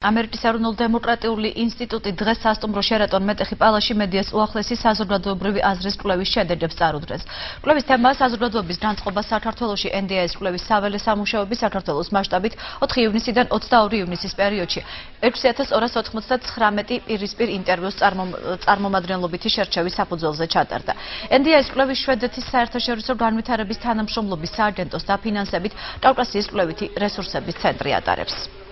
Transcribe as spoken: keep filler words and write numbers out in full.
ამერიკის ეროვნულ დემოკრატიული ინსტიტუტი დღეს სასტუმრო შერატონ მეტეხი პალაში მედიას უახლესი საზოგადოებრივი აზრის კვლევის შედეგებს წარუდგენს. კვლევის თემაა საზოგადოების განწყობა საქართველოში ენ დი эй-ის კვლევის საველე სამუშაოები საქართველოს მასშტაბით ოთხი ივნისიდან ოცდაორი ივნისის პერიოდში ექვსი ათას ორას ოთხმოცდათხრამეტი პირისპირ ინტერვიუს წარმომადგენლობითი შერჩევის საფუძველზე ჩატარდა. ენ დი эй-ის კვლევის შვედეთის საერთაშორისო განვითარების თანამშრომლობის სააგენტოს დაფინანსებით კავკასიის კვლევითი რესურსების ცენტრი ატარებს.